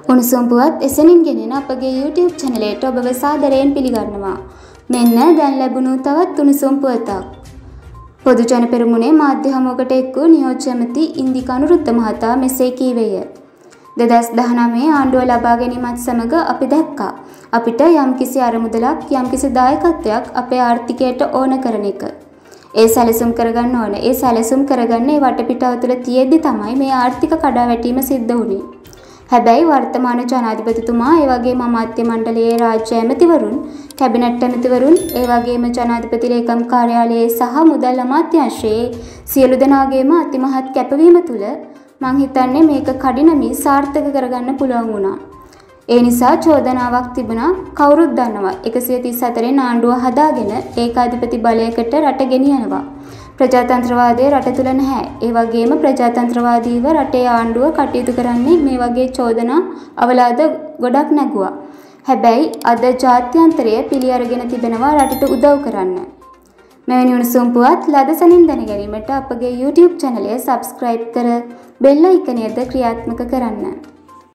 උණුසුම් පුවත් එසැනින් ගෙනෙන අපගේ YouTube channelයට ඔබව සාදරයෙන් පිළිගන්නවා. මෙන්න දැන් ලැබුණු තවත් උණුසුම් පුවතක්. පොදු ජන පෙරමුණේ මාධ්‍ය හමුවකට එක් වූ නියෝජ්‍ය ඇමති ඉන්දික අනුරුද්ධ මහතා මෙසේ කීවේය. 2019 ආණ්ඩුව ලබා ගැනීමත් සමග අපි දැක්කා අපිට යම්කිසි අරමුදලක් යම්කිසි දායකත්වයක් අපේ ආර්ථිකයට ඕන කරන එක. ඒ සැලසුම් කරගන්න ඕන. ඒ සැලසුම් කරගන්නේ වටපිටාව තුළ තියෙද්දි තමයි මේ ආර්ථික කඩාවැටීම සිද්ධ වුනේ. හැබැයි වර්තමාන ජනාධිපතිතුමා ඒ වගේම අමාත්‍ය මණ්ඩලයේ රාජ්‍ය ඇමතිවරුන්, කැබිනට් ඇමතිවරුන්, ඒ වගේම ජනාධිපති ලේකම් කාර්යාලයේ සහ මුදල් අමාත්‍යාංශයේ සියලු දෙනාගේම අතිමහත් කැපවීම තුළ මං හිතන්නේ මේක කඩිනමින් සාර්ථක කරගන්න පුළුවන් වුණා. ඒ නිසා චෝදනාවක් තිබුණා කවුරුත් දන්නවා 134 ආණ්ඩුව හදාගෙන ඒකාධිපති බලයකට රට ගෙනියනවා. ප්‍රජාතන්ත්‍රවාදයේ රට තුල නැහැ. ඒ වගේම ප්‍රජාතන්ත්‍රවාදීව රටේ ආණ්ඩුව කටයුතු කරන්නේ මේ වගේ චෝදනා අවලාද ගොඩක් නැගුවා. හැබැයි අද ජාත්‍යන්තරය පිළි අරගෙන තිබෙනවා රටට උදව් කරන්න. මෙවැනි උණුසුම් පුවත් ලදසනින් දැන ගැනීමට අපගේ YouTube channel එක subscribe කර බෙල් අයිකනයද ක්‍රියාත්මක කරන්න.